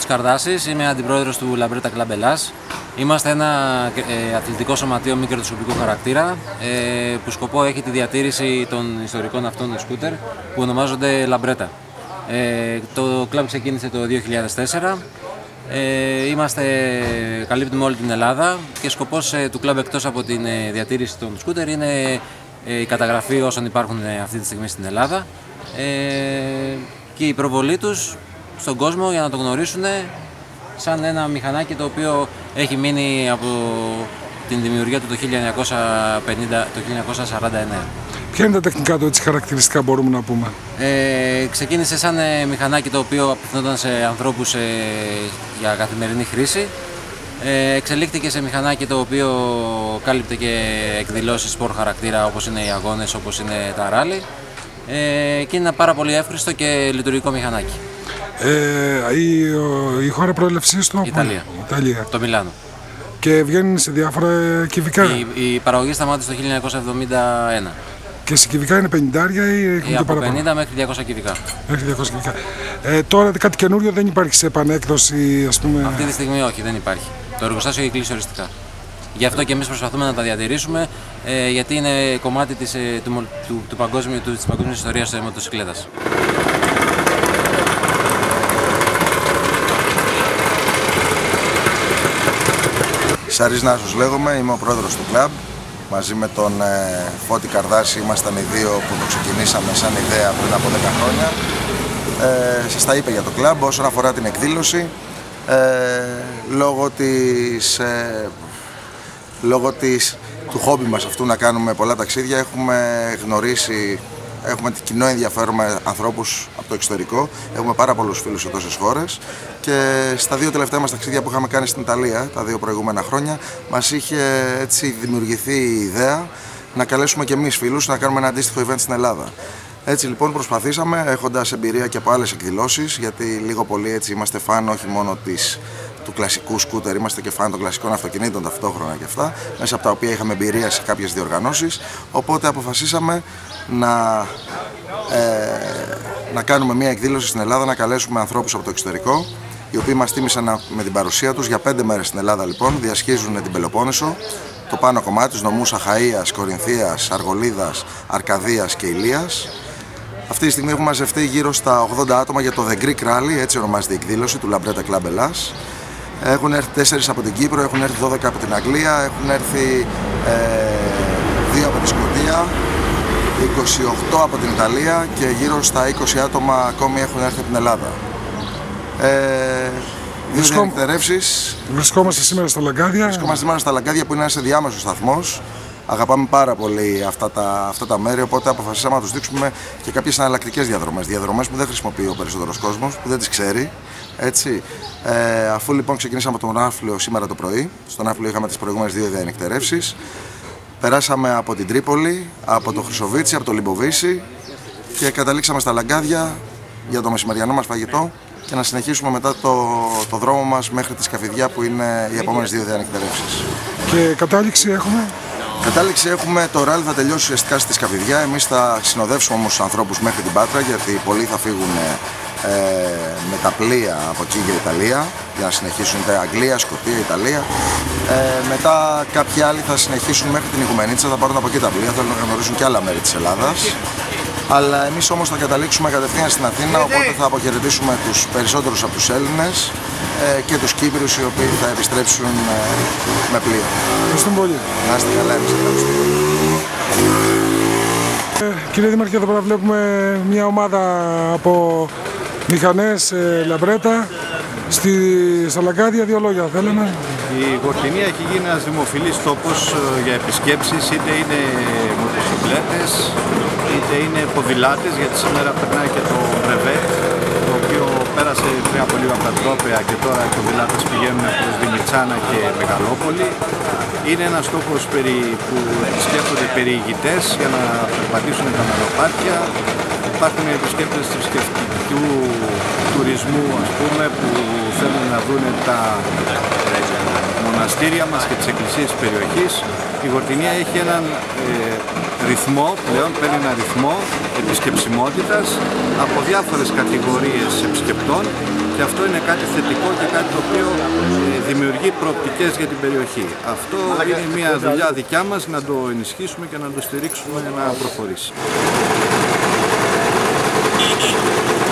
Καρδάσης, είμαι αντιπρόεδρος του Λαμπρέτα Κλαμπ Ελλάς. Είμαστε ένα αθλητικό σωματείο μη κερδοσκοπικού χαρακτήρα που σκοπό έχει τη διατήρηση των ιστορικών αυτών των σκούτερ που ονομάζονται Λαμπρέτα. Το κλαμπ ξεκίνησε το 2004. Καλύπτουμε όλη την Ελλάδα και σκοπός του κλαμπ, εκτός από την διατήρηση των σκούτερ, είναι η καταγραφή όσων υπάρχουν αυτή τη στιγμή στην Ελλάδα και η προβολή τους στον κόσμο για να το γνωρίσουν σαν ένα μηχανάκι το οποίο έχει μείνει από την δημιουργία του το 1949. Ποια είναι τα τεχνικά του έτσι χαρακτηριστικά, μπορούμε να πούμε? Ξεκίνησε σαν μηχανάκι το οποίο απευθυνόταν σε ανθρώπους για καθημερινή χρήση. Εξελίχθηκε σε μηχανάκι το οποίο κάλυπτε και εκδηλώσεις σπορ χαρακτήρα, όπως είναι οι αγώνες, όπως είναι τα ράλι, και είναι ένα πάρα πολύ εύχριστο και λειτουργικό μηχανάκι. Η χώρα προέλευσης του? Ιταλία. Το Μιλάνο. Και βγαίνει σε διάφορα κυβικά? Η παραγωγή σταμάτησε το 1971. Και σε κυβικά είναι 50 ή έχουν και από παραπάνω? 50 μέχρι 200 κυβικά. Μέχρι 200 κυβικά. Τώρα κάτι καινούριο δεν υπάρχει σε επανέκδοση, ας πούμε? Αυτή τη στιγμή όχι, δεν υπάρχει. Το εργοστάσιο έχει κλείσει οριστικά. Γι' αυτό και εμείς προσπαθούμε να τα διατηρήσουμε, γιατί είναι κομμάτι της παγκόσμιας ιστορίας της μοτοσυκλέτας. Σαρής Νάσος λέγομαι, είμαι ο πρόεδρος του κλαμπ. Μαζί με τον Φώτη Καρδάση ήμασταν οι δύο που το ξεκινήσαμε σαν ιδέα πριν από 10 χρόνια. Σας τα είπε για το κλαμπ. Όσον αφορά την εκδήλωση, λόγω του χόμπι μας αυτού να κάνουμε πολλά ταξίδια, έχουμε κοινό ενδιαφέρον με ανθρώπους από το εξωτερικό. Έχουμε πάρα πολλούς φίλους σε τόσες χώρες και στα δύο τελευταία μας ταξίδια που είχαμε κάνει στην Ιταλία, τα δύο προηγούμενα χρόνια, μας είχε έτσι δημιουργηθεί η ιδέα να καλέσουμε και εμείς φίλους να κάνουμε ένα αντίστοιχο event στην Ελλάδα. Έτσι λοιπόν προσπαθήσαμε, έχοντας εμπειρία και από άλλες εκδηλώσεις, γιατί λίγο πολύ έτσι είμαστε φαν όχι μόνο του κλασικού σκούτερ, είμαστε και φαν των κλασικών αυτοκινήτων ταυτόχρονα και αυτά, μέσα από τα οποία είχαμε εμπειρία σε κάποιες διοργανώσεις. Οπότε αποφασίσαμε να κάνουμε μια εκδήλωση στην Ελλάδα, να καλέσουμε ανθρώπους από το εξωτερικό, οι οποίοι μας τίμησαν με την παρουσία τους για 5 μέρες στην Ελλάδα. Λοιπόν, διασχίζουν την Πελοπόννησο, το πάνω κομμάτι, τους νομούς Αχαΐας, Κορινθίας, Αργολίδας, Αρκαδίας και Ηλίας. Αυτή τη στιγμή έχουν μαζευτεί γύρω στα 80 άτομα για το The Greek Rally, έτσι ονομάζεται η εκδήλωση του Λαμπρέτα Κλαμπ Ελλάς. Έχουν έρθει 4 από την Κύπρο, έχουν έρθει 12 από την Αγγλία, έχουν έρθει 2 από τη Σκωτία, 28 από την Ιταλία και γύρω στα 20 άτομα ακόμη έχουν έρθει από την Ελλάδα. Βρισκόμαστε σήμερα στα Λαγκάδια. Βρισκόμαστε σήμερα στα Λαγκάδια, που είναι ένας ενδιάμεσος σταθμός. Αγαπάμε πάρα πολύ αυτά τα μέρη, οπότε αποφασίσαμε να τους δείξουμε και κάποιες εναλλακτικές διαδρομές. Διαδρομές που δεν χρησιμοποιεί ο περισσότερος κόσμος, που δεν τις ξέρει. Έτσι. Αφού λοιπόν ξεκινήσαμε από τον Άφλιο σήμερα το πρωί, στον Άφλιο είχαμε τις προηγούμενες 2 διανυκτερεύσεις. Περάσαμε από την Τρίπολη, από το Χρυσοβίτσι, από το Λιμποβίσι και καταλήξαμε στα Λαγκάδια για το μεσημεριανό μας φαγητό και να συνεχίσουμε μετά το δρόμο μας μέχρι τη Σκαφιδιά, που είναι οι επόμενες 2 διανυκτερεύσεις. Και κατάληξη έχουμε? Κατάληξη έχουμε, το ράλι θα τελειώσει ουσιαστικά στη Σκαφιδιά. Εμείς θα συνοδεύσουμε όμως τους ανθρώπους μέχρι την Πάτρα, γιατί πολλοί θα φύγουν με τα πλοία από εκεί για Ιταλία, για να συνεχίσουν Αγγλία, Σκωτία, Ιταλία. Μετά κάποιοι άλλοι θα συνεχίσουν μέχρι την Οικουμενίτσα, θα πάρουν από εκεί τα πλοία, θέλουν να γνωρίσουν και άλλα μέρη της Ελλάδας. Αλλά εμείς όμως θα καταλήξουμε κατευθείαν στην Αθήνα, οπότε θα αποχαιρετήσουμε τους περισσότερους από τους Έλληνες και τους Κύπριους, οι οποίοι θα επιστρέψουν με πλοίο. Ευχαριστούμε πολύ. Να είστε καλά, εμείς ευχαριστούμε. Κύριε Δήμαρχε, εδώ πέρα βλέπουμε μια ομάδα από μηχανές Λαμπρέτα στα Λαγκάδια. 2 λόγια θέλουμε. Η Γορτινία έχει γίνει ένας δημοφιλής τόπος για επισκέψεις, είτε είναι μοτοσυκλέτες, είτε είναι ποδηλάτες, γιατί σήμερα περνάει και το Μπρεβέ, το οποίο πέρασε πριν από λίγο από τα Τρόπαια και τώρα οι ποδηλάτες πηγαίνουν προς Δημητσάνα και Μεγαλόπολη. Είναι ένας τόπος που επισκέπτονται περιηγητές για να περπατήσουν τα μονοπάτια. Υπάρχουν επισκέπτες θρησκευτικού τουρισμού, ας πούμε, που θέλουν να δουν τα μοναστήρια μας και τις εκκλησίες της περιοχής. Η Γορτινία έχει έναν ρυθμό πλέον, παίρνει ένα ρυθμό επισκεψιμότητας από διάφορες κατηγορίες επισκεπτών και αυτό είναι κάτι θετικό και κάτι το οποίο δημιουργεί προοπτικές για την περιοχή. Αυτό είναι μια δουλειά δικιά μας να το ενισχύσουμε και να το στηρίξουμε να προχωρήσει.